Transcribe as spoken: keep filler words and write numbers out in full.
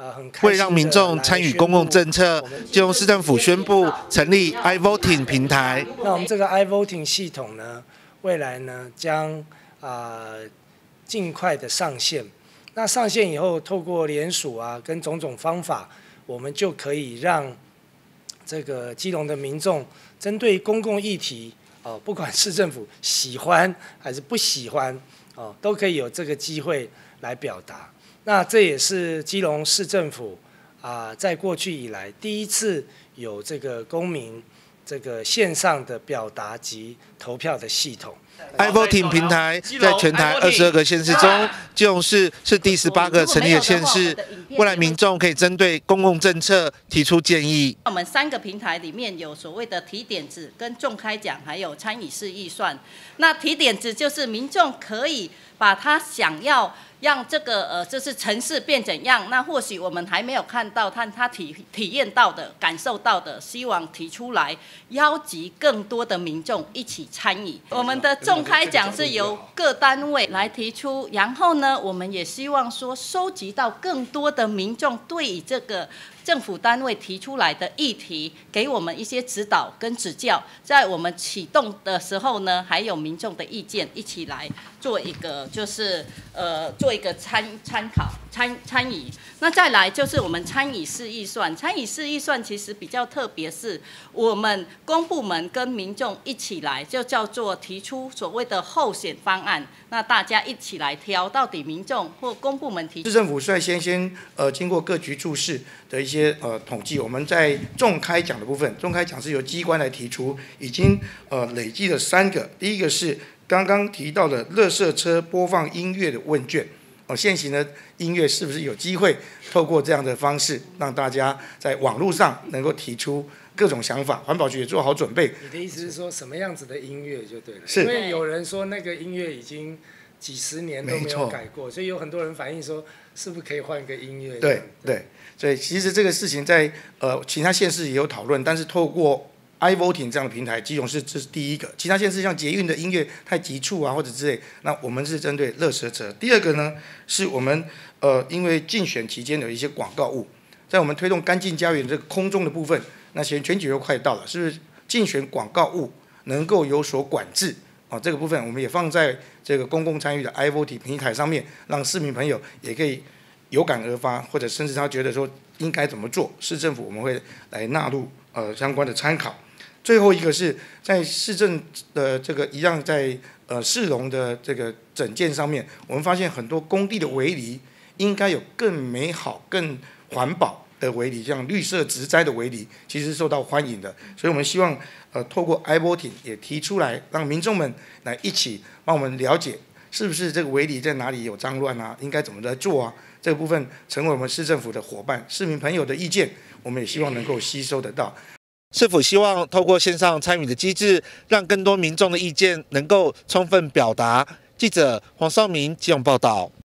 呃很开心。 为让民众参与公共政策，基隆市政府宣布成立 iVoting 平台。 那我们这个 iVoting 系统呢，未来呢将啊尽快的上线。那上线以后，透过联署啊跟种种方法，我们就可以让这个基隆的民众针对公共议题，哦，不管市政府喜欢还是不喜欢，哦，都可以有这个机会来表达。那这也是基隆市政府啊，在过去以来第一次有这个公民这个线上的表达及投票的系统。 iVoting 平台在全台二十二个县市中，基隆市是第十八个成立的县市。未来民众可以针对公共政策提出建议。 我们三个平台里面有所谓的提点子、跟众开讲，还有参与式预算。那提点子就是民众可以把他想要让这个呃，就是城市变怎样？那或许我们还没有看到他他体体验到的、感受到的，希望提出来，邀集更多的民众一起参与。我们的众开讲是由各单位来提出，然后呢，我们也希望说收集到更多的民众对于这个政府单位提出来的议题，给我们一些指导跟指教。在我们启动的时候呢，还有民众的意见一起来做一个，就是呃做一个参参考参参与。那再来就是我们参与式预算，参与式预算其实比较特别，是我们公部门跟民众一起来，就叫做提出所谓的候选方案。那大家一起来挑，到底民众或公部门提出。 市政府率先先呃经过各局处室的一些呃统计，我们在众开奖的部分，众开奖是由机关来提出，已经呃累计了三个。第一个是刚刚提到的垃圾车播放音乐的问卷，哦，现行的音乐是不是有机会透过这样的方式，让大家在网络上能够提出各种想法，环保局也做好准备。 你的意思是说什么样子的音乐就对了？ 是， 因为有人说那个音乐已经几十年都没有改过，所以有很多人反映说，是不是可以换个音乐？ 对对，所以其实这个事情在呃其他县市也有讨论，但是透过 iVoting 这样的平台，基隆市这是第一个。其他县市像捷运的音乐太急促啊，或者之类，那我们是针对垃圾车。第二个呢，是我们呃因为竞选期间有一些广告物，在我们推动干净家园这个空中的部分，那选选举又快到了，是不是竞选广告物能够有所管制？哦，这个部分我们也放在这个公共参与的 iVoting 平台上面，让市民朋友也可以有感而发，或者甚至他觉得说应该怎么做，市政府我们会来纳入呃相关的参考。最后一个是在市政的这个一样在呃市容的这个整件上面，我们发现很多工地的围篱应该有更美好、更环保的围篱，像绿色植栽的围篱，其实受到欢迎的。所以我们希望呃透过 iVoting 也提出来，让民众们来一起帮我们了解，是不是这个围篱在哪里有脏乱啊，应该怎么来做啊？这个部分成为我们市政府的伙伴，市民朋友的意见，我们也希望能够吸收得到。 市府希望透过线上参与的机制，让更多民众的意见能够充分表达。记者黄绍明基隆报道。